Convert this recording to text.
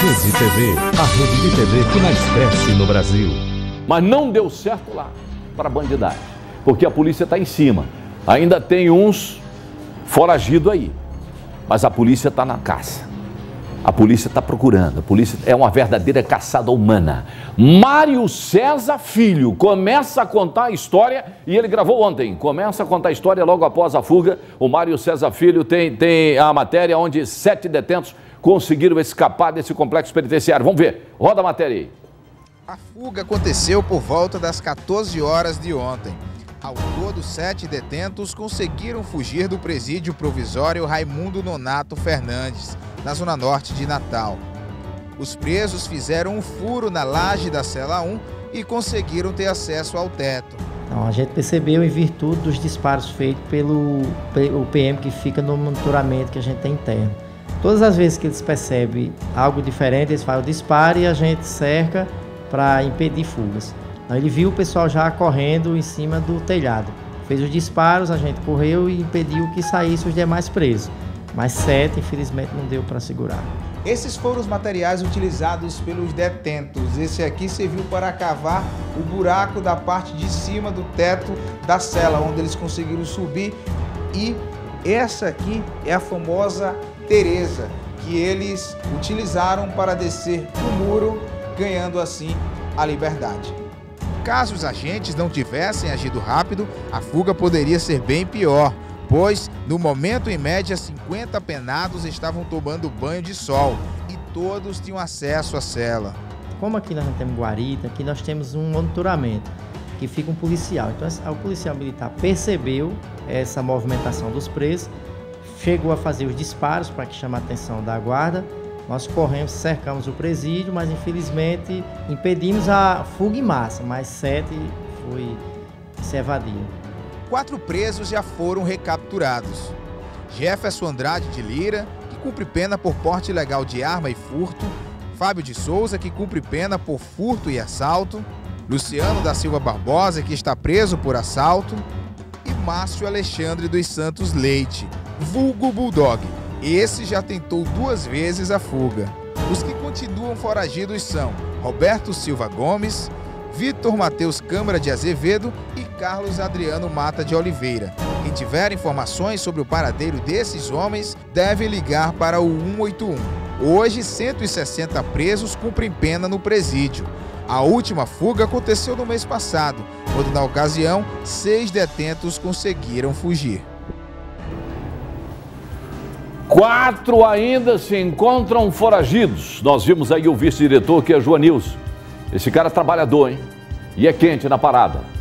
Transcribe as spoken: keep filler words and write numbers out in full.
Rede T V, a rede de T V que mais cresce no Brasil. Mas não deu certo lá para a bandidagem, porque a polícia está em cima. Ainda tem uns foragidos aí, mas a polícia está na caça. A polícia está procurando, a polícia é uma verdadeira caçada humana. Mário César Filho começa a contar a história, e ele gravou ontem, começa a contar a história logo após a fuga. O Mário César Filho tem, tem a matéria onde sete detentos conseguiram escapar desse complexo penitenciário. Vamos ver, roda a matéria aí. A fuga aconteceu por volta das quatorze horas de ontem. Ao todo, sete detentos conseguiram fugir do presídio provisório Raimundo Nonato Fernandes, na zona norte de Natal. Os presos fizeram um furo na laje da cela um e conseguiram ter acesso ao teto. Então, a gente percebeu em virtude dos disparos feitos pelo o P M que fica no monitoramento que a gente tem interno. Todas as vezes que eles percebem algo diferente, eles fazem o disparo e a gente cerca para impedir fugas. Então, ele viu o pessoal já correndo em cima do telhado. Fez os disparos, a gente correu e impediu que saíssem os demais presos. Mas sete, infelizmente, não deu para segurar. Esses foram os materiais utilizados pelos detentos. Esse aqui serviu para cavar o buraco da parte de cima do teto da cela, onde eles conseguiram subir. E essa aqui é a famosa Tereza, que eles utilizaram para descer o muro, ganhando assim a liberdade. Caso os agentes não tivessem agido rápido, a fuga poderia ser bem pior, pois, no momento, em média, cinquenta penados estavam tomando banho de sol e todos tinham acesso à cela. Como aqui nós não temos guarita, aqui nós temos um monitoramento, que fica um policial. Então, o policial militar percebeu essa movimentação dos presos, chegou a fazer os disparos para que chame a atenção da guarda. Nós corremos, cercamos o presídio, mas infelizmente impedimos a fuga em massa, mas sete foi se evadiram. Quatro presos já foram recapturados. Jefferson Andrade de Lira, que cumpre pena por porte ilegal de arma e furto. Fábio de Souza, que cumpre pena por furto e assalto. Luciano da Silva Barbosa, que está preso por assalto. E Márcio Alexandre dos Santos Leite, vulgo Bulldog. Esse já tentou duas vezes a fuga. Os que continuam foragidos são Roberto Silva Gomes, Vitor Mateus Câmara de Azevedo e Carlos Adriano Mata de Oliveira. Quem tiver informações sobre o paradeiro desses homens deve ligar para o um oito um. Hoje, cento e sessenta presos cumprem pena no presídio. A última fuga aconteceu no mês passado, quando, na ocasião, seis detentos conseguiram fugir. Quatro ainda se encontram foragidos. Nós vimos aí o vice-diretor, que é Joanilson. Esse cara é trabalhador, hein? E é quente na parada.